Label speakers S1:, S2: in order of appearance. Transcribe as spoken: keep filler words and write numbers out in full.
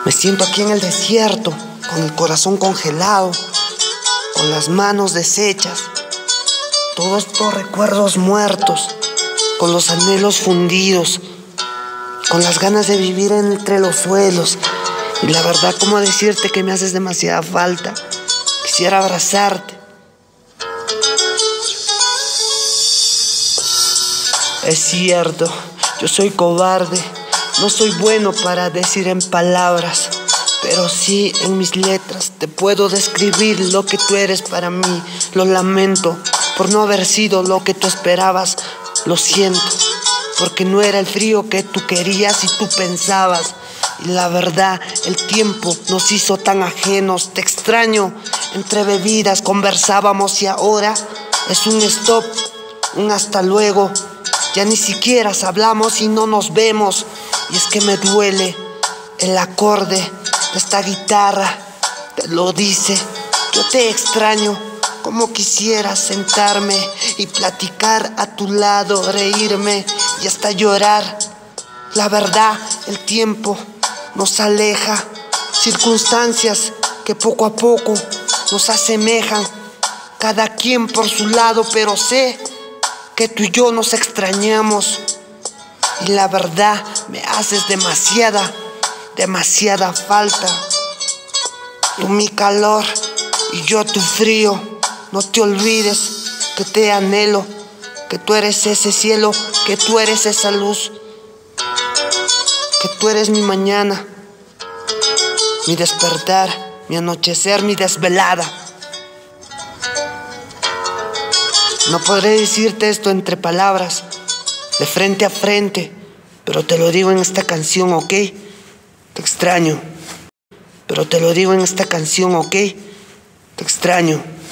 S1: Me siento aquí en el desierto, con el corazón congelado, con las manos deshechas, todos estos recuerdos muertos, con los anhelos fundidos, con las ganas de vivir entre los suelos. Y la verdad, ¿cómo decirte que me haces demasiada falta? Quisiera abrazarte. Es cierto, yo soy cobarde. No soy bueno para decir en palabras, pero sí en mis letras te puedo describir lo que tú eres para mí. Lo lamento por no haber sido lo que tú esperabas. Lo siento porque no era el frío que tú querías y tú pensabas. Y la verdad, el tiempo nos hizo tan ajenos. Te extraño, entre bebidas conversábamos y ahora es un stop, un hasta luego. Ya ni siquiera hablamos y no nos vemos. Y es que me duele el acorde de esta guitarra, te lo dice. Yo te extraño, como quisiera sentarme y platicar a tu lado, reírme y hasta llorar. La verdad, el tiempo nos aleja, circunstancias que poco a poco nos asemejan, cada quien por su lado, pero sé que tú y yo nos extrañamos. Y la verdad, me haces demasiada, demasiada falta. Tú mi calor y yo tu frío. No te olvides que te anhelo, que tú eres ese cielo, que tú eres esa luz, que tú eres mi mañana, mi despertar, mi anochecer, mi desvelada. No podré decirte esto entre palabras, de frente a frente, pero te lo digo en esta canción, ¿ok? Te extraño, pero te lo digo en esta canción, ¿ok? Te extraño.